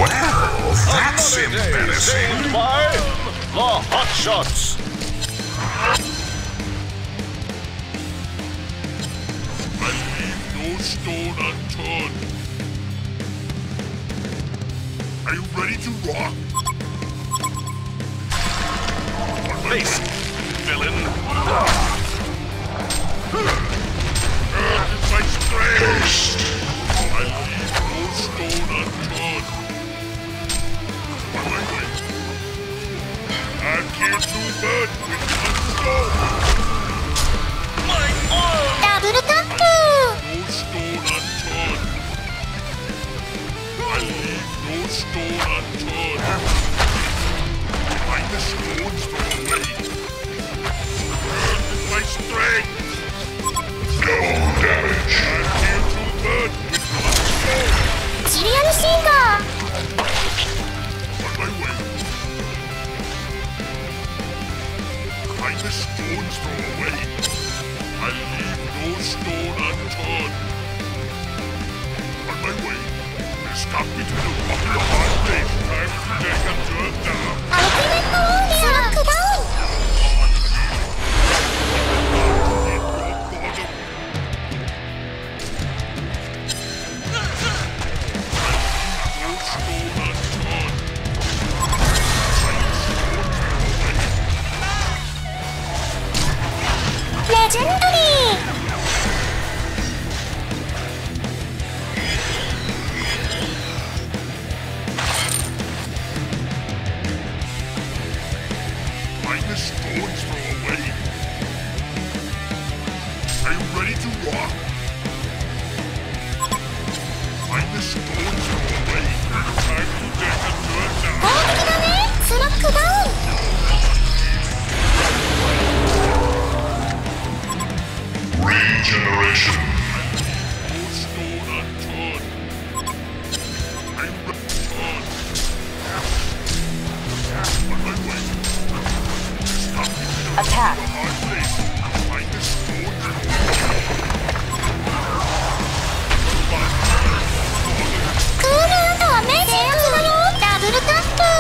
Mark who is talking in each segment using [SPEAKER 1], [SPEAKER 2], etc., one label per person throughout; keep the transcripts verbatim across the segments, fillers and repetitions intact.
[SPEAKER 1] Well, that's
[SPEAKER 2] Another day
[SPEAKER 1] embarrassing.
[SPEAKER 2] saved by the Hot Shots.
[SPEAKER 3] I leave no stone unturned. Are you ready to rock?
[SPEAKER 2] Face, villain.
[SPEAKER 3] Earth is my strength. I leave no stone unturned. On my way. I've killed two birds with one stone.
[SPEAKER 2] My arm.
[SPEAKER 4] ダブルタップ
[SPEAKER 3] No stone unturned. I leave no stone unturned. Find the stones throw away. Earth is my strength.
[SPEAKER 1] No damage.
[SPEAKER 3] I've killed two birds with one stone.
[SPEAKER 4] シリアルシンガー
[SPEAKER 3] On my way. Find the stones throw away. I leave no stone unturned. On my way. We're stuck between a rock and a hard place. Time to take a turn down.
[SPEAKER 4] アルティメットウォーリアースロックダウン レジェンドリー
[SPEAKER 3] Find the stones throw away. Are you ready to rock? Find the stones throw away. Time to take a turn
[SPEAKER 4] 攻
[SPEAKER 3] down.
[SPEAKER 4] 撃だねスロックダウン
[SPEAKER 1] Regeneration.
[SPEAKER 3] No stone unturned. Are you ready to turn? On my way. Stop between a
[SPEAKER 5] Attack.
[SPEAKER 3] hard place. Find the stones throw away.
[SPEAKER 4] クールアウトはメジャーだよダブルタップ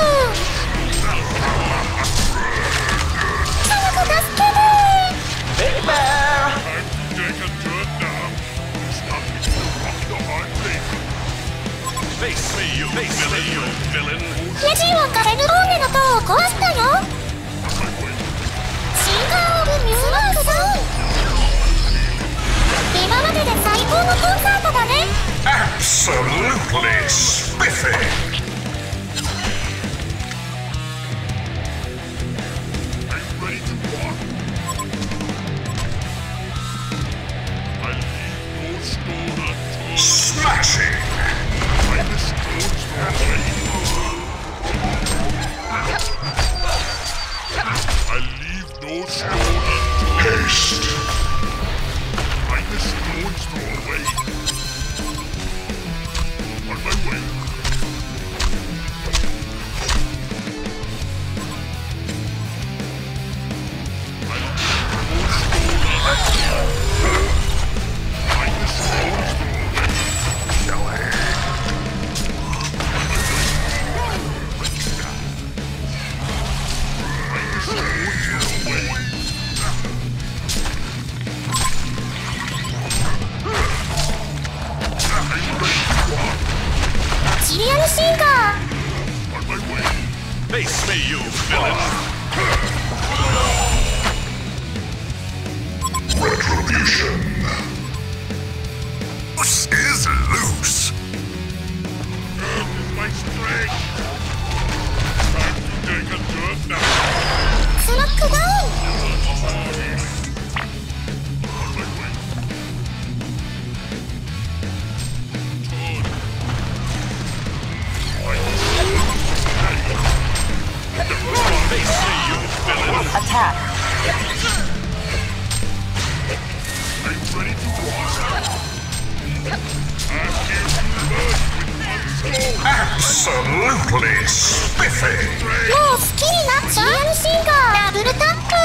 [SPEAKER 4] 早く助けて
[SPEAKER 2] Big Bear.
[SPEAKER 3] Time to take a turn down. Stop between a rock and a hard place.
[SPEAKER 2] Face me, you Face villain. Me, you villain.
[SPEAKER 4] レジはカフェヌローネの塔を壊したよ
[SPEAKER 3] On my way.
[SPEAKER 4] シンガーオブミューロックダウン今までで最高のコンサートだね
[SPEAKER 1] Absolutely spiffy.
[SPEAKER 3] Are you ready to rock? I leave no stone unturned.
[SPEAKER 1] Smashing.
[SPEAKER 3] Find the stones throw away. I leave no stone unturned.
[SPEAKER 1] Haste.
[SPEAKER 3] Find the stones throw away. On my way. I leave no stone unturned. Find the stones throw away. Find the stones throw away. Are you ready to rock?
[SPEAKER 4] シリアルシンガー
[SPEAKER 3] On my way.
[SPEAKER 2] Face me, you villain.
[SPEAKER 1] Retribution. This is loose.
[SPEAKER 3] Earth is my strength. Time to take a turn now.
[SPEAKER 4] スロックダウン
[SPEAKER 3] On my way. Turn. Find the stones.
[SPEAKER 2] Face me, you villain.
[SPEAKER 5] Attack.
[SPEAKER 3] Are you ready to rock? I've killed two birds with one stone.
[SPEAKER 1] Absolutely spiffy.
[SPEAKER 4] もう好きになっちゃうシリアルシンガーダブルタップ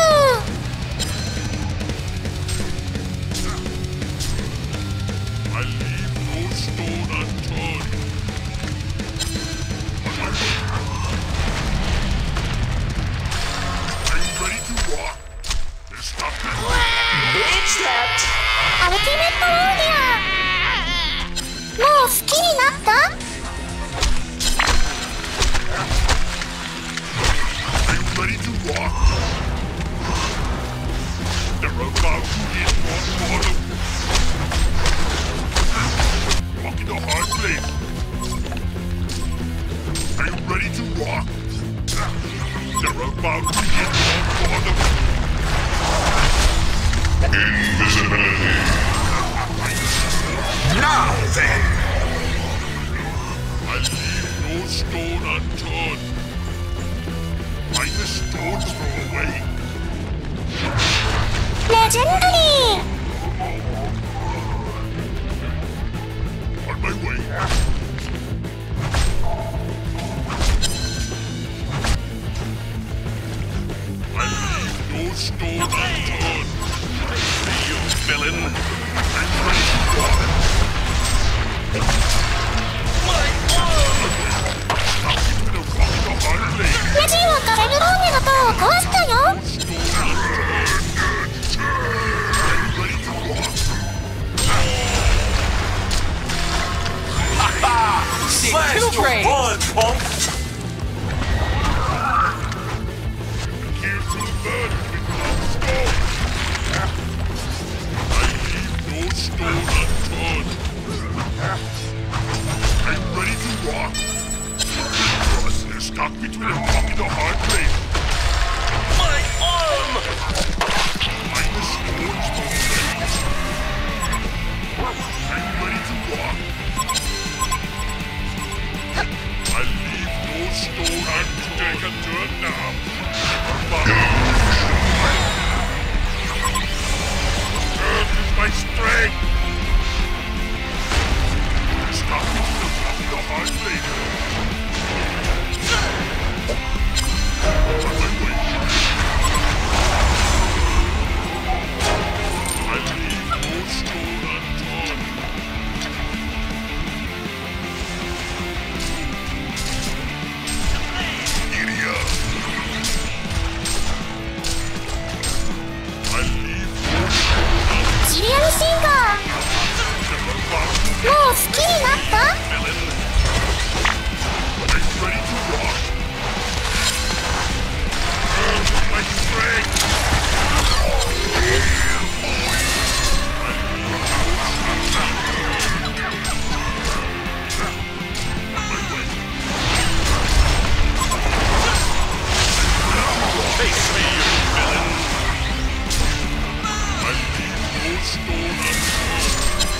[SPEAKER 3] I leave no stone unturned.
[SPEAKER 1] Invisibility. Now then.
[SPEAKER 3] I'll leave no stone unturned. Find the stones throw away.
[SPEAKER 4] レジェンドリー
[SPEAKER 3] On my way. I'll leave no stone unturned.
[SPEAKER 2] You villain!
[SPEAKER 3] I'm ready to rock.
[SPEAKER 2] My arm!
[SPEAKER 3] Stuck between a rock and a hard place.
[SPEAKER 4] レジはカレルローネの塔を壊したよ
[SPEAKER 3] Stone unturned. I'm ready to rock.
[SPEAKER 2] Slash your blood, punk!
[SPEAKER 3] Here to burn with one stone. I leave no stone unturned. I'm ready to rock. Us is stuck between a rock and a hard place.
[SPEAKER 2] My arm!
[SPEAKER 3] Find the stones for place. I'm ready to rock. I leave no stone unturned. Take a turn now. Earth is my strength. Stop me to the rock and the hard place. On my way. I leave no stone unturned. Idiot. I leave no stone unturned.
[SPEAKER 4] シリアルシンガー
[SPEAKER 3] Never bow.
[SPEAKER 4] もう好きになった
[SPEAKER 2] Villain!
[SPEAKER 3] I'm ready to rock. Earth is my strength.
[SPEAKER 2] Face me, you villain!
[SPEAKER 3] I leave no stone unturned.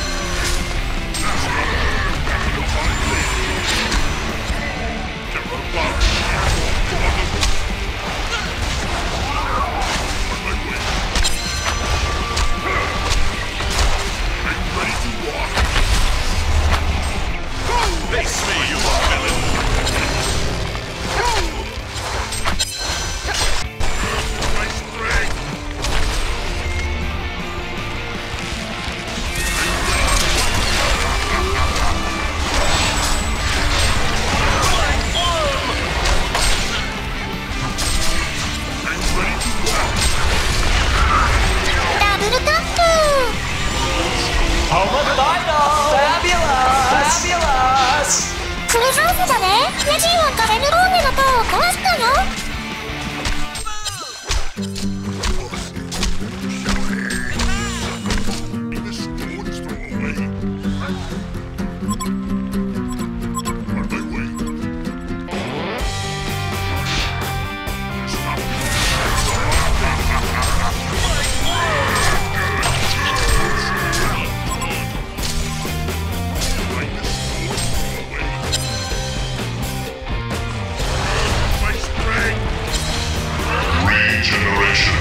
[SPEAKER 3] Never bow. On my way. I'm ready to rock.
[SPEAKER 2] Face me, you villain!
[SPEAKER 3] My strength. I'm ready to rock.
[SPEAKER 4] ダブルタップ
[SPEAKER 5] Fabulous!
[SPEAKER 4] フルハウスだねレジはカレルローネの塔を壊したよ
[SPEAKER 3] The stones throw away. On my way. Stop me. Find the stones throw away. My strength.
[SPEAKER 1] Regeneration.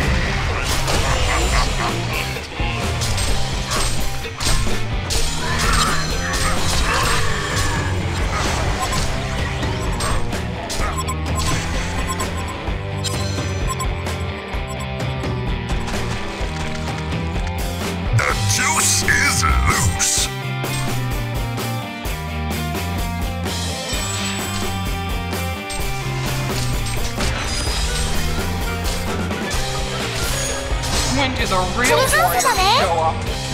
[SPEAKER 1] The juice is loose.
[SPEAKER 5] When do the real
[SPEAKER 4] Fuluハウスだ
[SPEAKER 5] warriors
[SPEAKER 4] ね
[SPEAKER 5] show up?